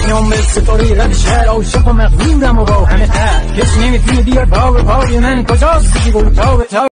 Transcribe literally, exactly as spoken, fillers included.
میام به ستاره رد شهر عاشق و مغرورم و با همه تر کسی نمیتونه بیاد پا به پای من کجاست دیگه گل تا به تا